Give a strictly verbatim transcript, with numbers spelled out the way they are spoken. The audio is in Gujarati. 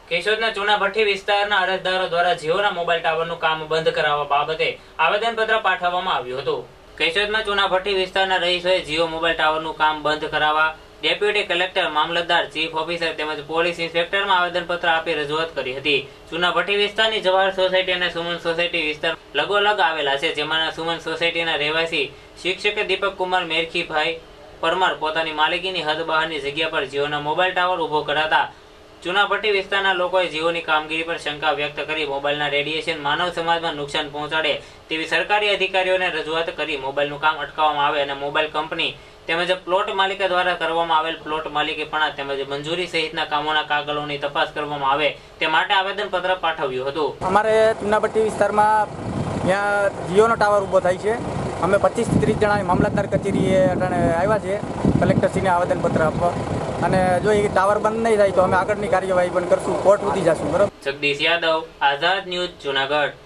કેશોદના ચૂનાભઠ્ઠી વિસ્તારના અરજદારો દ્વારા જીઓના મોબાઈલ ટાવરનું કામ બંધ કરાવવા બાબતે આવેદનપત્ર પાઠવવામાં આવ્યું હતું. કેશોદમાં ચૂનાભઠ્ઠી વિસ્તારના રહીશોએ જીઓ મોબાઈલ ટાવરનું કામ બંધ કરાવવા ડેપ્યુટી કલેક્ટર, મામલતદાર, ચીફ ઓફિસર તેમજ પોલીસ ઇન્સ્પેક્ટરમાં આવેદનપત્ર આપી રજૂઆત કરી હતી. ચૂનાભઠ્ઠી વિસ્તારની જવાહર સોસાયટી અને સુમન સોસાયટી વિસ્તાર લગોલગ આવેલા છે, જેમાંના સુમન સોસાયટીના રહેવાસી શિક્ષક દીપક કુમાર મેરખીભાઈ પરમાર પોતાની માલિકીની હદ બહારની જગ્યા પર જીઓના મોબાઈલ ટાવર ઉભો કરાતા ચૂનાભઠ્ઠી વિસ્તારના લોકોએ જીઓની કામગીરી પર શંકા વ્યક્ત કરી મોબાઈલના રેડિયેશન માનવ સમાજમાં નુકસાન પહોંચાડે તેવી સરકારી અધિકારીઓને રજૂઆત કરી મોબાઈલનું કામ અટકાવવામાં આવે અને મોબાઈલ કંપની તેમજ પ્લોટ માલિક દ્વારા કરવામાં આવેલ પ્લોટ માલિકીપણા તેમજ મંજૂરી સહિતના કામોના કાગળોની તપાસ કરવામાં આવે તે માટે આવેદનપત્ર પાઠવ્યું હતું. અમારે ચૂનાભઠ્ઠી વિસ્તારમાં ત્યાં જીઓનો ટાવર ઊભો થાય છે. અમે પચીસ થી ત્રીસ જણાની મામલતદાર કચેરીએ અટાણે આવ્યા છે કલેક્ટરશ્રીને આવેદનપત્ર આપવા, અને જો એ ટાવર બંધ નહીં થાય તો અમે આગળની કાર્યવાહી પણ કરશું, કોર્ટ સુધી જશું. બરાબર. જગદીશ યાદવ, આઝાદ ન્યૂઝ, જુનાગઢ.